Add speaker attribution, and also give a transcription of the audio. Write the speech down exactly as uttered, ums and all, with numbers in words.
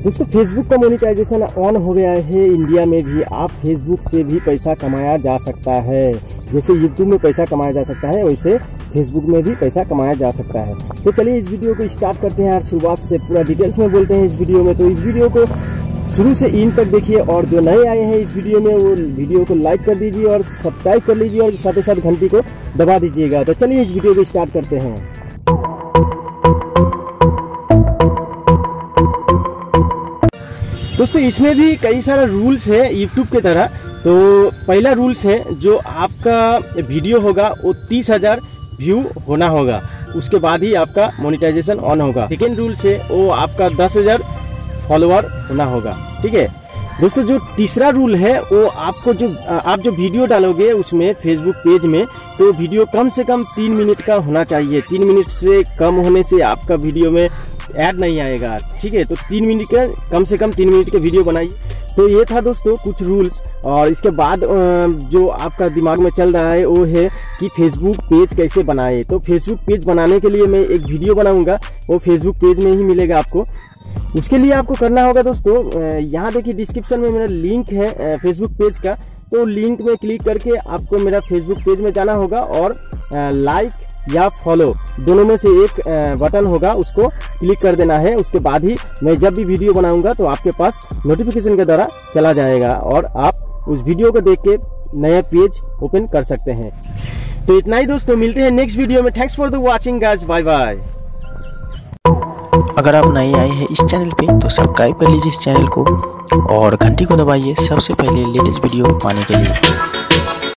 Speaker 1: दोस्तों फेसबुक का monetization on हो गया है इंडिया में भी। आप फेसबुक से भी पैसा कमाया जा सकता है। जैसे यूट्यूब में पैसा कमाया जा सकता है वैसे फेसबुक में भी पैसा कमाया जा सकता है। तो चलिए इस वीडियो को स्टार्ट करते हैं यार, शुरुआत से पूरा डिटेल्स में बोलते हैं इस वीडियो में। तो इस वीडियो को शुरू से इन तक देखिए और जो नए आए हैं इस वीडियो में वो वीडियो को लाइक कर दीजिए और सब्सक्राइब कर लीजिए और साथ ही साथ घंटी को दबा दीजिएगा। तो चलिए इस वीडियो को स्टार्ट करते हैं। दोस्तों इसमें भी कई सारा रूल्स है यूट्यूब की तरह। तो पहला रूल्स है जो आपका वीडियो होगा वो तीस हजार व्यू होना होगा, उसके बाद ही आपका मोनेटाइजेशन ऑन होगा। सेकेंड रूल्स है वो आपका दस हजार फॉलोअर होना होगा। ठीक है दोस्तों, जो तीसरा रूल है वो आपको जो आप जो वीडियो डालोगे उसमें फेसबुक पेज में, तो वीडियो कम से कम तीन मिनट का होना चाहिए। तीन मिनट से कम होने से आपका वीडियो में ऐड नहीं आएगा। ठीक है, तो तीन मिनट का कम से कम तीन मिनट के वीडियो बनाइए। तो ये था दोस्तों कुछ रूल्स। और इसके बाद जो आपका दिमाग में चल रहा है वो है कि फेसबुक पेज कैसे बनाए। तो फेसबुक पेज बनाने के लिए मैं एक वीडियो बनाऊंगा, वो फेसबुक पेज में ही मिलेगा आपको। उसके लिए आपको करना होगा दोस्तों, यहाँ देखिए डिस्क्रिप्शन में मेरा लिंक है फेसबुक पेज का। तो लिंक में क्लिक करके आपको मेरा फेसबुक पेज में जाना होगा और लाइक या फॉलो दोनों में से एक बटन होगा, उसको क्लिक कर देना है। उसके बाद ही मैं जब भी वीडियो बनाऊंगा तो आपके पास नोटिफिकेशन के द्वारा चला जाएगा और आप उस वीडियो को देख के नया पेज ओपन कर सकते हैं। तो इतना ही दोस्तों, मिलते हैं नेक्स्ट वीडियो में। Thanks for the watching guys, bye bye.
Speaker 2: अगर आप नए आए हैं इस चैनल पे तो सब्सक्राइब कर लीजिए इस चैनल को और घंटी को दबाइए सबसे पहले लेटेस्ट वीडियो पाने के लिए।